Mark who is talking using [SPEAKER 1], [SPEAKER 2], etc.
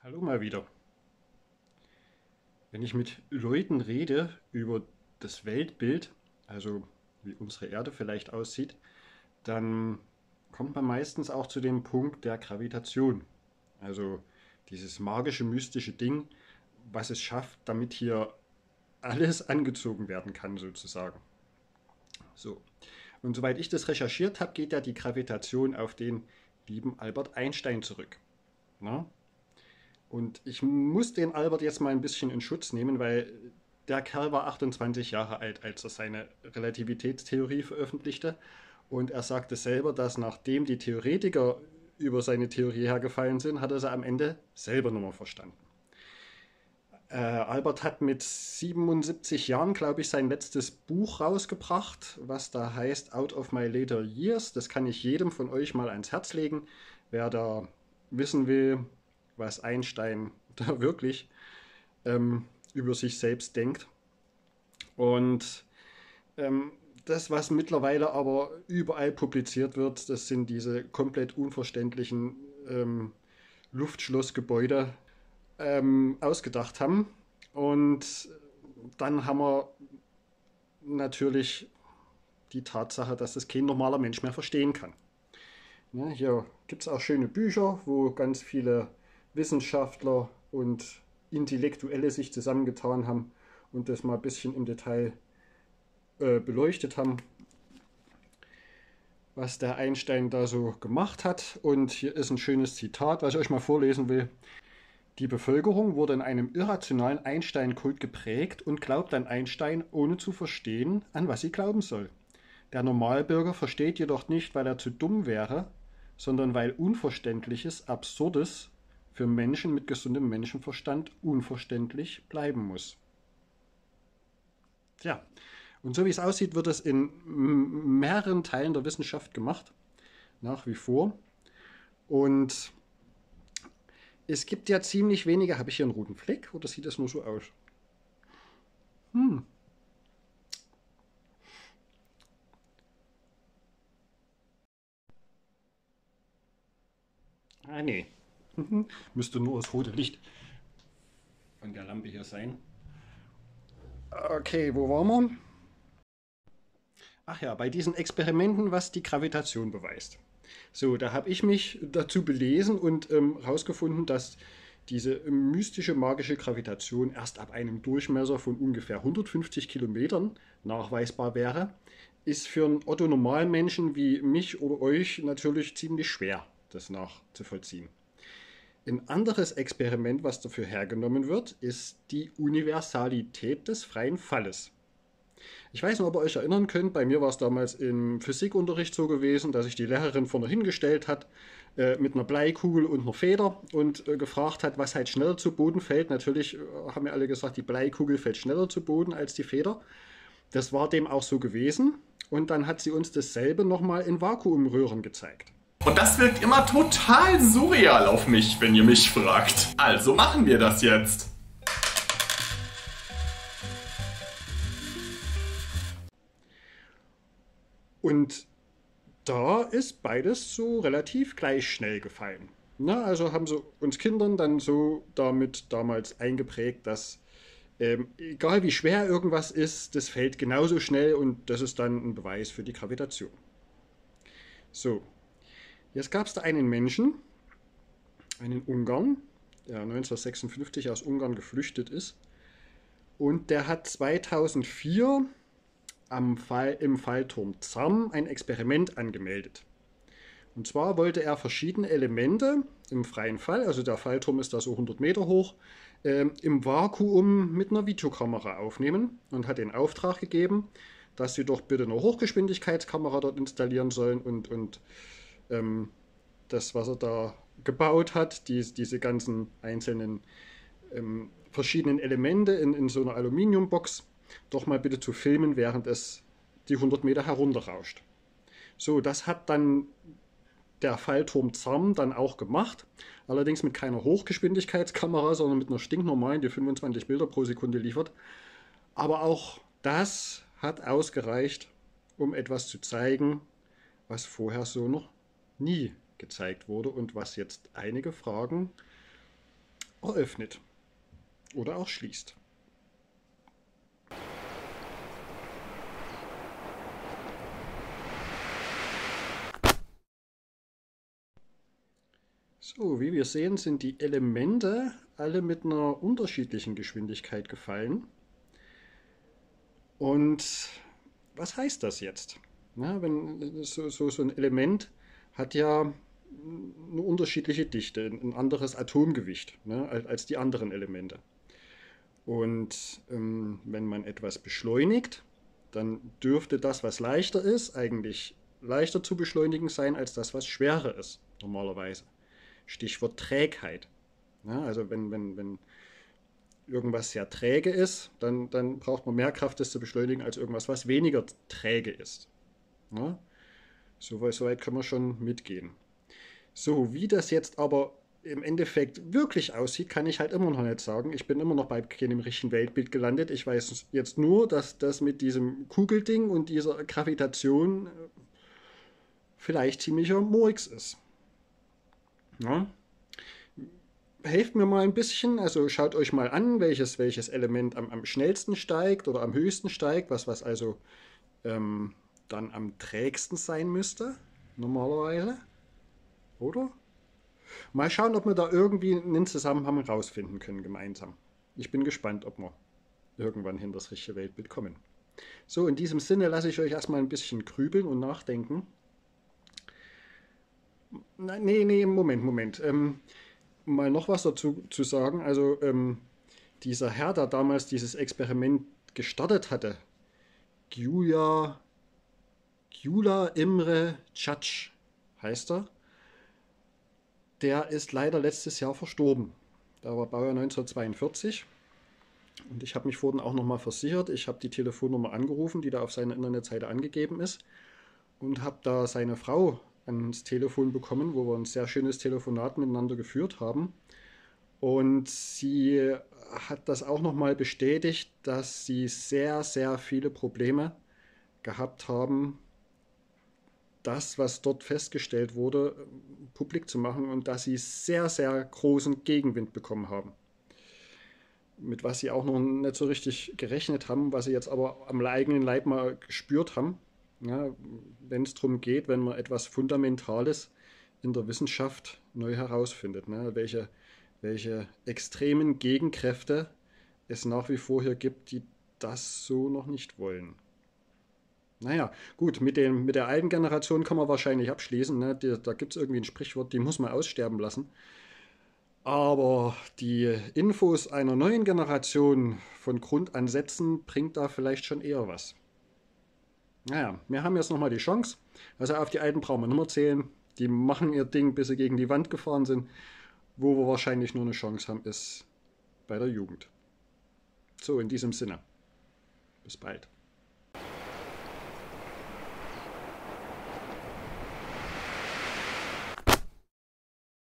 [SPEAKER 1] Hallo mal wieder. Wenn ich mit Leuten rede über das Weltbild, also wie unsere Erde vielleicht aussieht, dann kommt man meistens auch zu dem Punkt der Gravitation. Also dieses magische, mystische Ding, was es schafft, damit hier alles angezogen werden kann, sozusagen. So. Und soweit ich das recherchiert habe, geht ja die Gravitation auf den lieben Albert Einstein zurück. Na? Und ich muss den Albert jetzt mal ein bisschen in Schutz nehmen, weil der Kerl war 28 Jahre alt, als er seine Relativitätstheorie veröffentlichte. Und er sagte selber, dass nachdem die Theoretiker über seine Theorie hergefallen sind, hat er sie am Ende selber nochmal verstanden. Albert hat mit 77 Jahren, glaube ich, sein letztes Buch rausgebracht, was da heißt Out of My Later Years. Das kann ich jedem von euch mal ans Herz legen, wer da wissen will, was Einstein da wirklich über sich selbst denkt. Und das, was mittlerweile aber überall publiziert wird, das sind diese komplett unverständlichen Luftschlossgebäude ausgedacht haben. Und dann haben wir natürlich die Tatsache, dass das kein normaler Mensch mehr verstehen kann. Ja, hier gibt es auch schöne Bücher, wo ganz viele Wissenschaftler und Intellektuelle sich zusammengetan haben und das mal ein bisschen im Detail beleuchtet haben, was der Einstein da so gemacht hat. Und hier ist ein schönes Zitat, was ich euch mal vorlesen will. Die Bevölkerung wurde in einem irrationalen Einstein-Kult geprägt und glaubt an Einstein, ohne zu verstehen, an was sie glauben soll. Der Normalbürger versteht jedoch nicht, weil er zu dumm wäre, sondern weil Unverständliches, Absurdes für Menschen mit gesundem Menschenverstand unverständlich bleiben muss. Tja, und so wie es aussieht, wird es in mehreren Teilen der Wissenschaft gemacht, nach wie vor. Und es gibt ja ziemlich wenige. Habe ich hier einen roten Fleck oder sieht das nur so aus? Hm. Ah, nee. Müsste nur das rote Licht von der Lampe hier sein. Okay, wo waren wir? Ach ja, bei diesen Experimenten, was die Gravitation beweist. So, da habe ich mich dazu belesen und herausgefunden, dass diese mystische magische Gravitation erst ab einem Durchmesser von ungefähr 150 Kilometern nachweisbar wäre, ist für einen Otto-Normalmenschen wie mich oder euch natürlich ziemlich schwer, das nachzuvollziehen. Ein anderes Experiment, was dafür hergenommen wird, ist die Universalität des freien Falles. Ich weiß nicht, ob ihr euch erinnern könnt, bei mir war es damals im Physikunterricht so gewesen, dass sich die Lehrerin vorne hingestellt hat mit einer Bleikugel und einer Feder und gefragt hat, was halt schneller zu Boden fällt. Natürlich haben wir alle gesagt, die Bleikugel fällt schneller zu Boden als die Feder. Das war dem auch so gewesen. Und dann hat sie uns dasselbe nochmal in Vakuumröhren gezeigt.
[SPEAKER 2] Und das wirkt immer total surreal auf mich, wenn ihr mich fragt. Also machen wir das jetzt.
[SPEAKER 1] Und da ist beides so relativ gleich schnell gefallen. Na, also haben sie uns Kindern dann so damit damals eingeprägt, dass egal wie schwer irgendwas ist, das fällt genauso schnell und das ist dann ein Beweis für die Gravitation. So, jetzt gab es da einen Menschen, einen Ungarn, der 1956 aus Ungarn geflüchtet ist und der hat 2004 im Fallturm Zam ein Experiment angemeldet. Und zwar wollte er verschiedene Elemente im freien Fall, also der Fallturm ist da so 100 Meter hoch, im Vakuum mit einer Videokamera aufnehmen und hat den Auftrag gegeben, dass sie doch bitte eine Hochgeschwindigkeitskamera dort installieren sollen und das, was er da gebaut hat, diese ganzen einzelnen verschiedenen Elemente in so einer Aluminiumbox, doch mal bitte zu filmen, während es die 100 Meter herunterrauscht. So, das hat dann der Fallturm Zam dann auch gemacht. Allerdings mit keiner Hochgeschwindigkeitskamera, sondern mit einer stinknormalen, die 25 Bilder pro Sekunde liefert. Aber auch das hat ausgereicht, um etwas zu zeigen, was vorher so noch nie gezeigt wurde und was jetzt einige fragen, eröffnet oder auch schließt. So, wie wir sehen, sind die Elemente alle mit einer unterschiedlichen Geschwindigkeit gefallen. Und was heißt das jetzt? Na, wenn so ein Element hat ja eine unterschiedliche Dichte, ein anderes Atomgewicht, ne, als die anderen Elemente. Und wenn man etwas beschleunigt, dann dürfte das, was leichter ist, eigentlich leichter zu beschleunigen sein als das, was schwerer ist, normalerweise. Stichwort Trägheit. Ja, also wenn irgendwas sehr träge ist, dann braucht man mehr Kraft, das zu beschleunigen, als irgendwas, was weniger träge ist. Ja, soweit können wir schon mitgehen. So, wie das jetzt aber im Endeffekt wirklich aussieht, kann ich halt immer noch nicht sagen. Ich bin immer noch bei keinem richtigen Weltbild gelandet. Ich weiß jetzt nur, dass das mit diesem Kugelding und dieser Gravitation vielleicht ziemlicher Murks ist. Ja? Helft mir mal ein bisschen, also schaut euch mal an, welches Element am schnellsten steigt oder am höchsten steigt, was also dann am trägsten sein müsste, normalerweise, oder? Mal schauen, ob wir da irgendwie einen Zusammenhang rausfinden können gemeinsam. Ich bin gespannt, ob wir irgendwann hin das richtige Weltbild kommen. So, in diesem Sinne lasse ich euch erstmal ein bisschen grübeln und nachdenken. Nee, Moment. Mal noch was dazu zu sagen. Also, dieser Herr, der damals dieses Experiment gestartet hatte, Gyula, Gyula Imre Cac heißt er, der ist leider letztes Jahr verstorben. Der war Baujahr 1942. Und ich habe mich vorhin auch nochmal versichert. Ich habe die Telefonnummer angerufen, die da auf seiner Internetseite angegeben ist. Und habe da seine Frau ans Telefon bekommen, wo wir ein sehr schönes Telefonat miteinander geführt haben. Und sie hat das auch nochmal bestätigt, dass sie sehr, sehr viele Probleme gehabt haben, das, was dort festgestellt wurde, publik zu machen und dass sie sehr, sehr großen Gegenwind bekommen haben. Mit was sie auch noch nicht so richtig gerechnet haben, was sie jetzt aber am eigenen Leib mal gespürt haben. Ja, wenn es darum geht, wenn man etwas Fundamentales in der Wissenschaft neu herausfindet, ne, welche extremen Gegenkräfte es nach wie vor hier gibt, die das so noch nicht wollen. Naja, gut, mit der alten Generation kann man wahrscheinlich abschließen. Ne? Da gibt es irgendwie ein Sprichwort, die muss man aussterben lassen. Aber die Infos einer neuen Generation von Grundansätzen bringt da vielleicht schon eher was. Naja, wir haben jetzt nochmal die Chance. Also auf die Alten brauchen wir nicht mehr zählen. Die machen ihr Ding, bis sie gegen die Wand gefahren sind. Wo wir wahrscheinlich nur eine Chance haben, ist bei der Jugend. So, in diesem Sinne. Bis bald.